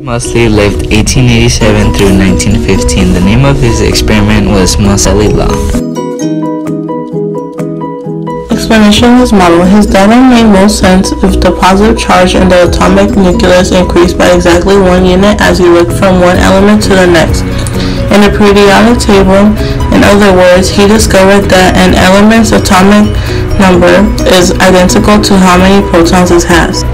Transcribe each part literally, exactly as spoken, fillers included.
Moseley lived eighteen eighty-seven through nineteen fifteen. The name of his experiment was Moseley law. Explanation of his model. His data made most sense if the positive charge in the atomic nucleus increased by exactly one unit as he looked from one element to the next. In the periodic table, in other words, he discovered that an element's atomic number is identical to how many protons it has.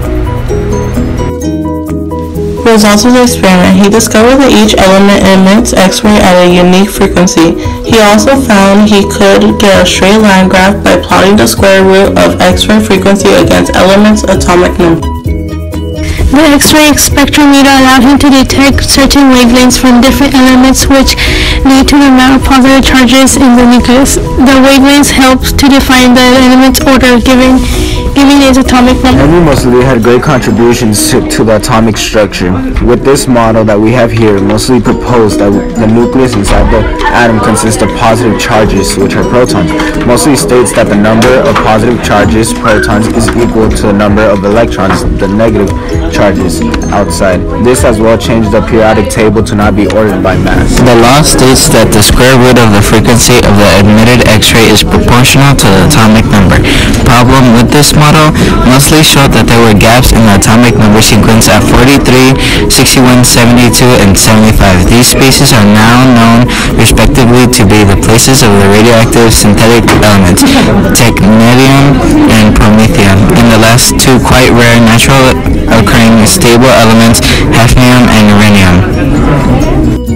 Results of the experiment. He discovered that each element emits X-ray at a unique frequency. He also found he could get a straight line graph by plotting the square root of X-ray frequency against element's atomic number. The X-ray spectrometer allowed him to detect certain wavelengths from different elements which lead to the amount of positive charges in the nucleus. The wavelengths help to define the element's order, giving giving its atomic number. Henry Moseley had great contributions to, to the atomic structure. With this model that we have here, Moseley proposed that the nucleus inside the atom consists of positive charges, which are protons. Moseley states that the number of positive charges, protons, is equal to the number of electrons, the negative charges, outside. This as well changed the periodic table to not be ordered by mass. The law states that the square root of the frequency of the emitted X-ray is proportional to the atomic number. Problem with this model, Moseley showed that there were gaps in the atomic number sequence at forty-three, sixty-one, seventy-two, and seventy-five. These spaces are now known respectively to be the places of the radioactive synthetic elements, technetium and promethium, and the last two quite rare natural occurring stable elements, hafnium and uranium.